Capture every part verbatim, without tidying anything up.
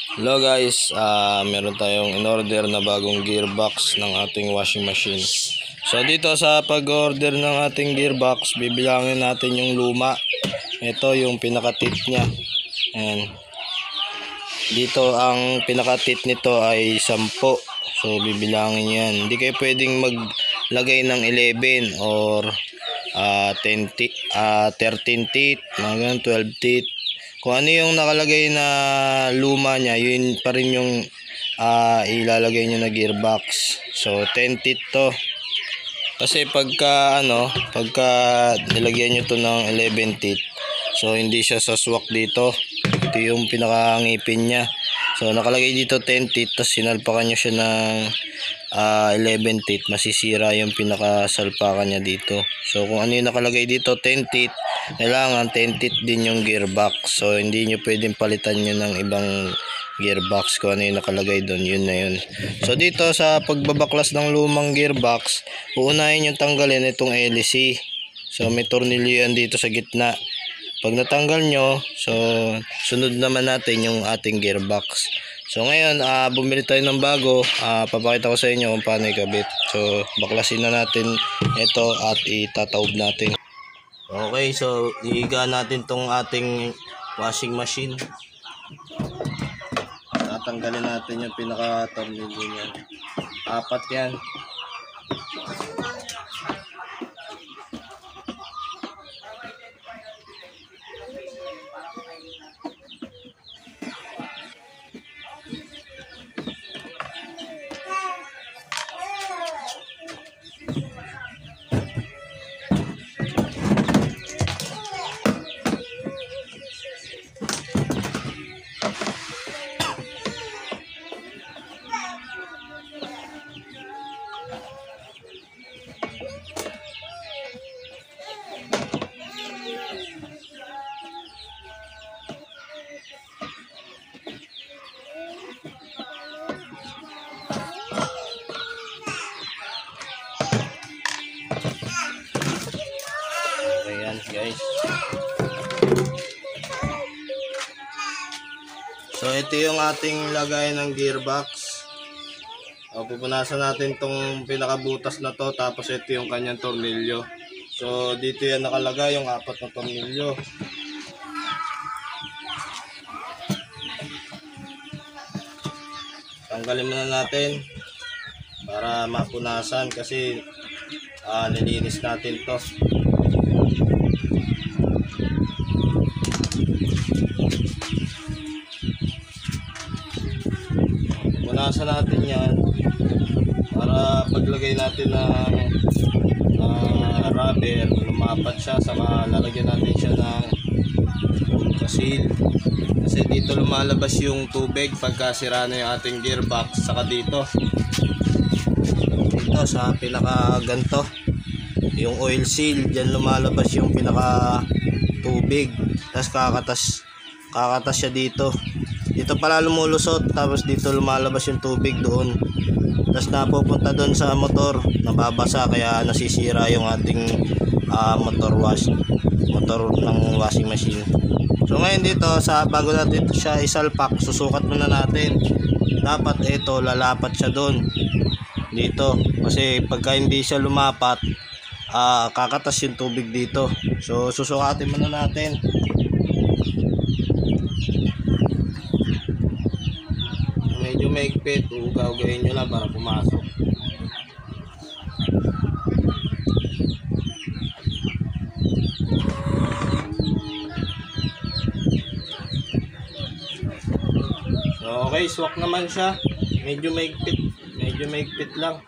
Hello guys, uh, meron tayong in-order na bagong gearbox ng ating washing machine. So dito sa pag-order ng ating gearbox, bibilangin natin yung luma. Ito yung pinaka-tip niya. Ayan. Dito ang pinaka-tip nito ay sampu. So bibilangin yan. Hindi kayo pwedeng maglagay ng eleven or uh, ten teeth, uh, thirteen teeth, mga twelve teeth. Kung ano yung nakalagay na luma niya, yun pa rin yung uh, ilalagay nyo na gearbox. So ten teeth to. Kasi pagka ano, pagka nilagyan nyo to ng eleven teeth, so hindi siya saswak dito. Ito yung pinakangipin niya. So nakalagay dito ten teeth, tapos sinalpakan nyo siya ng uh, eleven teeth, masisira yung pinakasalpakan niya dito. So kung ano yung nakalagay dito ten teeth, kailangan ten teeth din yung gearbox. So hindi nyo pwedeng palitan nyo ng ibang gearbox kung ano yung nakalagay doon, yun na yun. So dito sa pagbabaklas ng lumang gearbox, uunahin yung tanggalin itong L C. So may tornilyo yan dito sa gitna. Pag natanggal nyo, so sunod naman natin yung ating gearbox. So ngayon, uh, bumili tayo ng bago. uh, Papakita ko sa inyo kung paano ikabit. So baklasin na natin ito at itataob natin. Okay, so ihiga natin tong ating washing machine. Tatanggalin natin yung pinaka-tornilyo niyan. Apat yan. Ayan guys. So ito yung ating lagay ng gearbox. O, pupunasan natin tong pinakabutas na to, tapos ito yung kanyang tornilyo. So dito yan nakalagay yung apat na tornilyo. Tanggalin muna natin para mapunasan kasi uh, nilinis natin to. Punasan natin yan para paglagay natin ng uh, rubber, lumapat siya, saka lalagyan natin siya ng seal. Kasi dito lumalabas yung tubig pagka sira na yung ating gearbox. Saka dito dito sa pinaka ganto, yung oil seal, dyan lumalabas yung pinaka tubig. Tapos kakatas kakatas siya dito. Dito pala lumulusot, tapos dito lumalabas yung tubig doon. Tapos napupunta doon sa motor, nababasa, kaya nasisira yung ating uh, motor wash, motor ng washing machine. So ngayon dito, sa bago natin siya isalpak, susukat muna natin. Dapat ito, lalapat siya doon. Dito, kasi pagka hindi siya lumapat, uh, kakatas yung tubig dito. So susukatin muna natin. Medyo maigpit, ugaw-ugayin nyo lang para pumasok. So okay, swak naman siya. Medyo maigpit, medyo maigpit lang.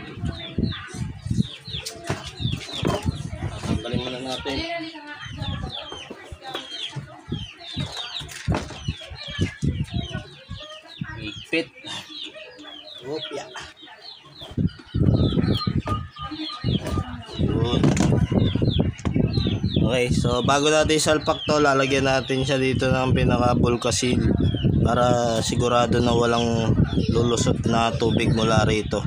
Tanggalin muna natin. Maigpit. Opya. Okay, so bago natin salpak to, lalagyan natin siya dito ng pinaka bulka seal para sigurado na walang lulusot na tubig mula rito.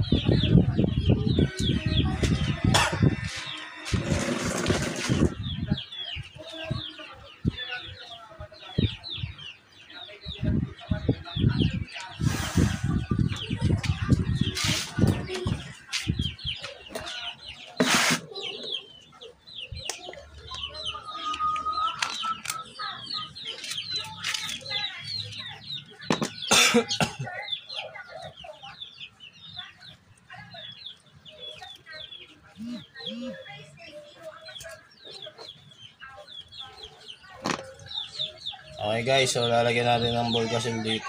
Okay guys, so lalagyan natin ng Volcasil dito.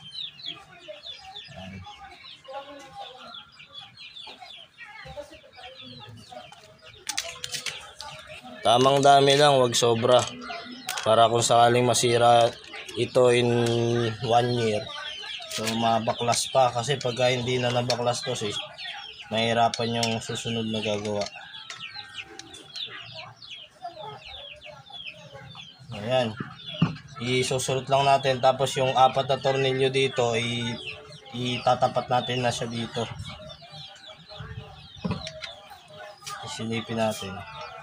Tamang dami lang, wag sobra. Para kung sakaling masira ito in one year, so mabaklas pa. Kasi pagka hindi na nabaklas to, sis, mahirapan yung susunod na gagawa. Ayan, isusulot lang natin, tapos yung apat na tornilyo dito i itatapat natin na siya dito. Isilipin natin.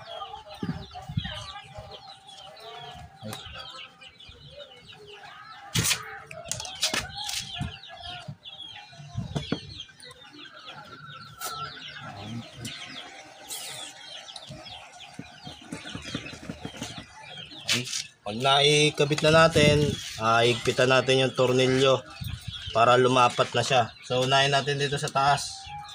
Pag naikabit na natin, uh, higpitan natin yung tornilyo para lumapat na siya. So unahin natin dito sa taas.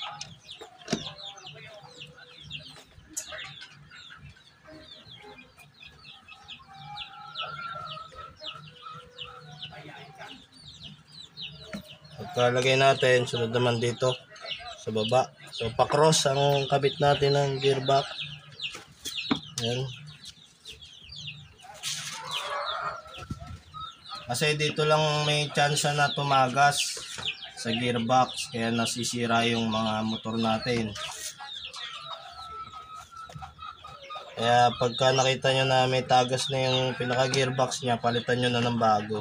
Pagkalagay natin, sunod naman dito sa baba. So pa-cross ang kabit natin ng gearbox. Ayan. Kasi dito lang may chance na tumagas sa gearbox, kaya nasisira yung mga motor natin. Kaya pagka nakita nyo na may tagas na yung pinaka gearbox nya, palitan nyo na ng bago.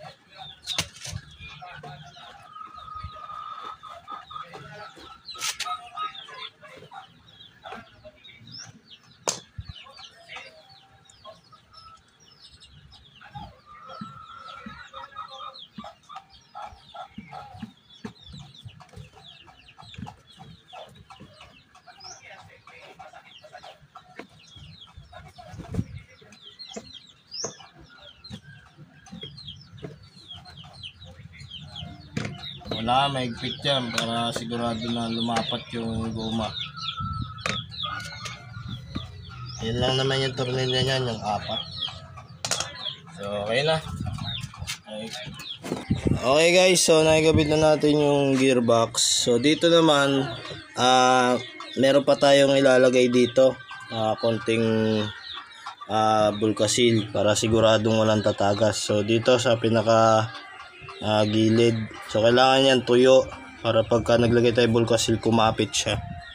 Wala, maigpit yan para sigurado na lumapat yung goma. Yan lang naman yung tornilyo niyan, yung apat. So okay na. Okay, okay guys, so nakikabit na natin yung gearbox. So dito naman uh, meron pa tayong ilalagay dito, uh, konting uh, Volcasil para siguradong walang tatagas. So dito sa pinaka Uh, gilid, so kailangan yan tuyo para pagka naglagay tayo Volcasil kumapit siya.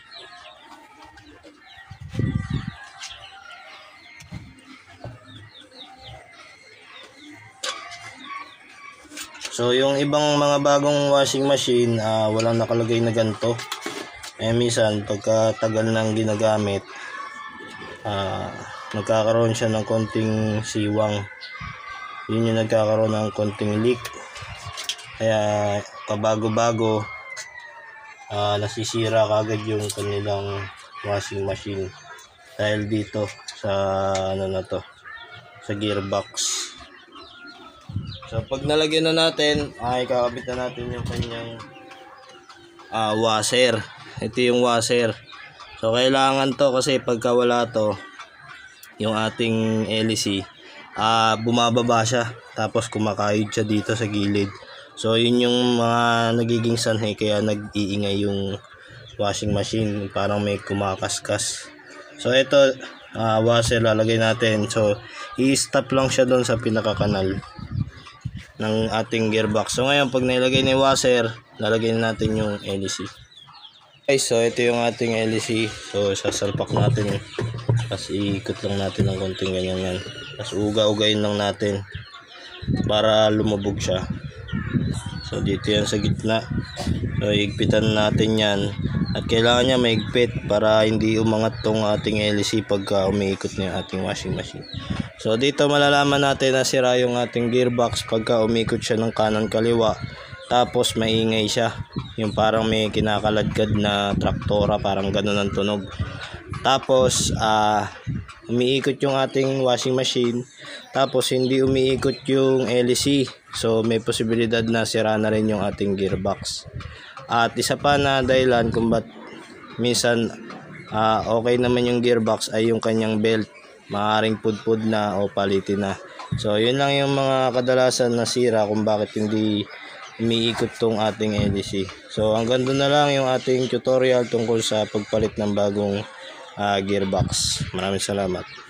So yung ibang mga bagong washing machine, uh, walang nakalagay na ganito. Eh minsan pagka tagal nang ginagamit, uh, nagkakaroon siya ng konting siwang. Yun yung nagkakaroon ng konting leak. Kaya kabago-bago uh, nasisira kagad yung kanilang washing machine dahil dito sa ano na to, sa gearbox. So pag nalagyan na natin, ay kakabit na natin yung kanyang uh, washer. Ito yung washer. So kailangan to kasi pagka wala to, yung ating L E C uh, bumababa siya, tapos kumakayod siya dito sa gilid. So yun yung mga nagiging sanhi kaya nag-iingay yung washing machine, parang may kumakaskas. So ito uh, washer lalagay natin. So i-stop lang siya doon sa pinaka-kanal ng ating gearbox. So ngayon pag nilagay ni washer, lalagay na natin yung L E C. Okay, so ito yung ating L E C. So sasalpak natin, tapos iikot lang natin ng konting ganyan yan, tapos uga-ugayin lang natin para lumubog siya. So dito yan sa gitna. So higpitan natin yan, at kailangan niya maigpit para hindi umangat tong ating L E C pagka umiikot na yung ating washing machine. So dito malalaman natin na sira yung ating gearbox pagka umikot siya ng kanan kaliwa, tapos maingay siya, yung parang may kinakaladkad na traktora, parang ganun ang tunog. Tapos ah umiikot yung ating washing machine, tapos hindi umiikot yung L E C. So may posibilidad na sira na rin yung ating gearbox. At isa pa na dahilan kung ba't minsan ah okay naman yung gearbox ay yung kanyang belt. Maaring pudpud na o palitin na. So yun lang yung mga kadalasan na sira kung bakit hindi umiikot tong ating L E C. So hanggang doon na lang yung ating tutorial tungkol sa pagpalit ng bagong uh, gearbox. Maraming salamat.